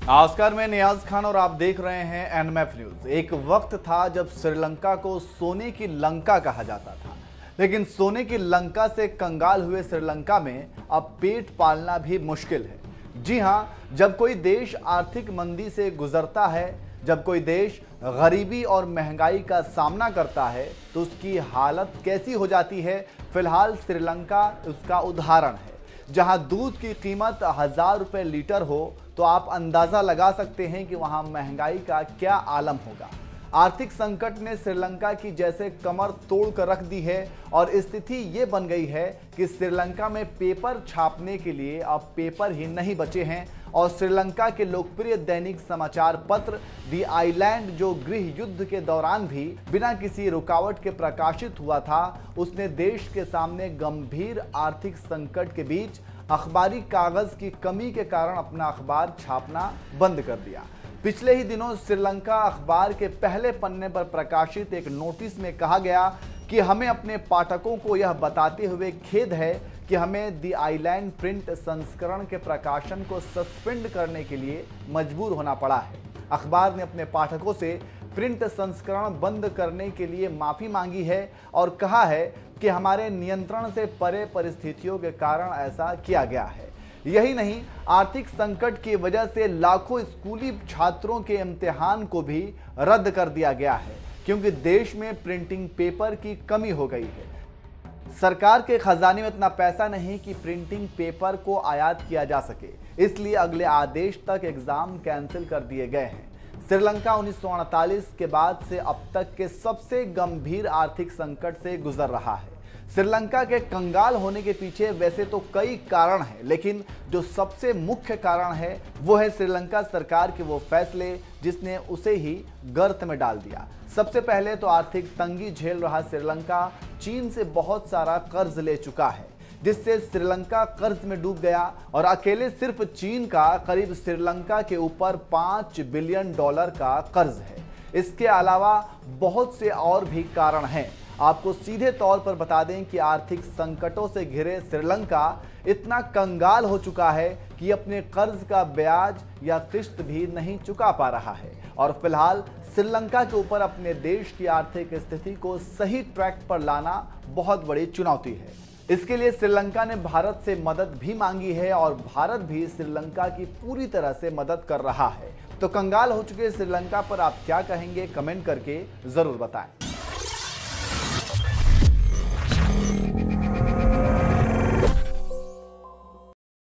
नमस्कार, मैं नियाज खान और आप देख रहे हैं एनएमएफ न्यूज। एक वक्त था जब श्रीलंका को सोने की लंका कहा जाता था, लेकिन सोने की लंका से कंगाल हुए श्रीलंका में अब पेट पालना भी मुश्किल है। जी हां, जब कोई देश आर्थिक मंदी से गुजरता है, जब कोई देश गरीबी और महंगाई का सामना करता है, तो उसकी हालत कैसी हो जाती है। फिलहाल श्रीलंका उसका उदाहरण है। जहां दूध की कीमत 1000 रुपये लीटर हो, तो आप अंदाजा लगा सकते हैं कि वहां महंगाई का क्या आलम होगा। आर्थिक संकट ने श्रीलंका की जैसे कमर तोड़ कर रख दी है और स्थिति ये बन गई है कि श्रीलंका में पेपर छापने के लिए अब पेपर ही नहीं बचे हैं और श्रीलंका के लोकप्रिय दैनिक समाचार पत्र दी आइलैंड, जो गृह युद्ध के दौरान भी बिना किसी रुकावट के प्रकाशित हुआ था, उसने देश के सामने गंभीर आर्थिक संकट के बीच अखबारी कागज की कमी के कारण अपना अखबार छापना बंद कर दिया। पिछले ही दिनों श्रीलंका अखबार के पहले पन्ने पर प्रकाशित एक नोटिस में कहा गया कि हमें अपने पाठकों को यह बताते हुए खेद है कि हमें दी आइलैंड प्रिंट संस्करण के प्रकाशन को सस्पेंड करने के लिए मजबूर होना पड़ा है। अखबार ने अपने पाठकों से प्रिंट संस्करण बंद करने के लिए माफी मांगी है और कहा है कि हमारे नियंत्रण से परे परिस्थितियों के कारण ऐसा किया गया है। यही नहीं, आर्थिक संकट की वजह से लाखों स्कूली छात्रों के इम्तिहान को भी रद्द कर दिया गया है, क्योंकि देश में प्रिंटिंग पेपर की कमी हो गई है। सरकार के खजाने में इतना पैसा नहीं कि प्रिंटिंग पेपर को आयात किया जा सके, इसलिए अगले आदेश तक एग्जाम कैंसिल कर दिए गए हैं। श्रीलंका 1948 के बाद से अब तक के सबसे गंभीर आर्थिक संकट से गुजर रहा है। श्रीलंका के कंगाल होने के पीछे वैसे तो कई कारण हैं, लेकिन जो सबसे मुख्य कारण है वो है श्रीलंका सरकार के वो फैसले जिसने उसे ही गर्त में डाल दिया। सबसे पहले तो आर्थिक तंगी झेल रहा श्रीलंका चीन से बहुत सारा कर्ज ले चुका है, जिससे श्रीलंका कर्ज में डूब गया और अकेले सिर्फ चीन का करीब श्रीलंका के ऊपर $5 बिलियन का कर्ज है। इसके अलावा बहुत से और भी कारण हैं। आपको सीधे तौर पर बता दें कि आर्थिक संकटों से घिरे श्रीलंका इतना कंगाल हो चुका है कि अपने कर्ज का ब्याज या किश्त भी नहीं चुका पा रहा है और फिलहाल श्रीलंका के ऊपर अपने देश की आर्थिक स्थिति को सही ट्रैक पर लाना बहुत बड़ी चुनौती है। इसके लिए श्रीलंका ने भारत से मदद भी मांगी है और भारत भी श्रीलंका की पूरी तरह से मदद कर रहा है। तो कंगाल हो चुके श्रीलंका पर आप क्या कहेंगे, कमेंट करके जरूर बताएं।